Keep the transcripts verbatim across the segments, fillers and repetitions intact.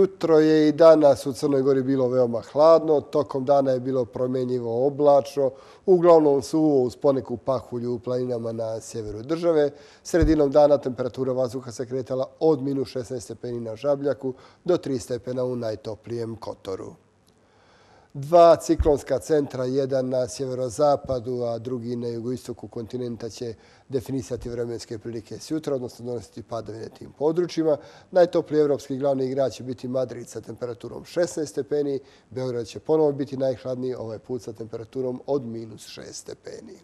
Jutro je i danas u Crnoj Gori bilo veoma hladno, tokom dana je bilo promjenjivo oblačno, uglavnom suvo uz poneku pahulju u planinama na sjeveru države. Sredinom dana temperatura vazduha se kretala od minus šesnaest stepeni na Žabljaku do tri stepena u najtoplijem Kotoru. Dva ciklonska centra, jedan na sjeverozapadu, a drugi na jugoistoku kontinenta će definisati vremenske prilike sjutra, odnosno donositi padavine tim područjima. Najtopliji evropski glavni grad će biti Madrid sa temperaturom šesnaest stepeni. Beograd će ponovo biti najhladniji, ovaj put sa temperaturom od minus šest stepeni.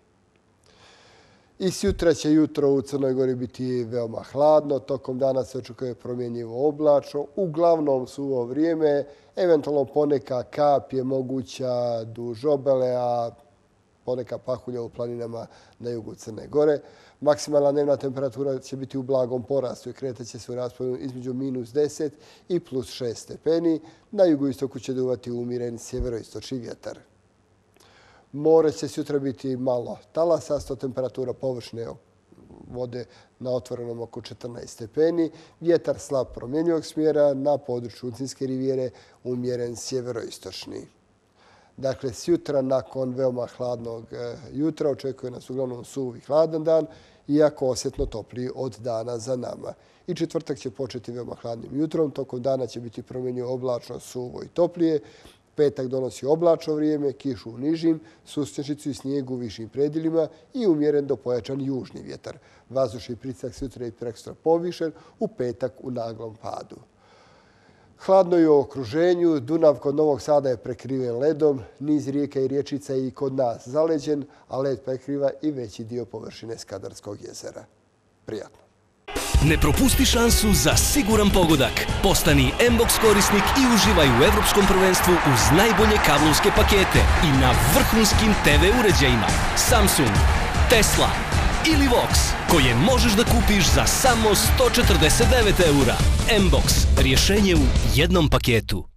I sjutra će jutro u Crnoj Gori biti veoma hladno. Tokom dana se očekuje promjenjivo oblačno. Uglavnom suvo vrijeme, eventualno poneka kap je moguća duž obale, a poneka pahulja u planinama na jugu Crne Gore. Maksimalna dnevna temperatura će biti u blagom porastu i kretaće se u rasponu između minus deset i plus šest stepeni. Na jugoistoku će duvati umiren sjeveroistočni vjetar. More će sutra biti malo talasasto, temperatura površine vode na otvorenom oko četrnaest stepeni, vjetar slab promjenjivog smjera, na području Uncinske rivijere umjeren sjeveroistočni. Dakle, sutra nakon veoma hladnog jutra očekuje nas uglavnom suv i hladan dan, iako osjetno topliji od dana za nama. I četvrtak će početi veoma hladnim jutrom, tokom dana će biti promjenjivo oblačno, suvo i toplije. Petak donosi oblačno vrijeme, kišu u nižim, susnježicu i snijegu u višim predjelima i umjeren do pojačan južni vjetar. Vazdušni pritisak sutra i prekosutra povišen, u petak u naglom padu. Hladno je u okruženju, Dunav kod Novog Sada je prekriven ledom, niz rijeka i rječica je i kod nas zaleđen, a led prekriva i veći dio površine Skadarskog jezera. Prijatno! Ne propusti šansu za siguran pogodak. Postani M-Box korisnik i uživaj u Evropskom prvenstvu uz najbolje kablovske pakete i na vrhunskim te ve uređajima Samsung, Tesla ili Vox, koje možeš da kupiš za samo sto četrdeset devet eura. M-Box, rješenje u jednom paketu.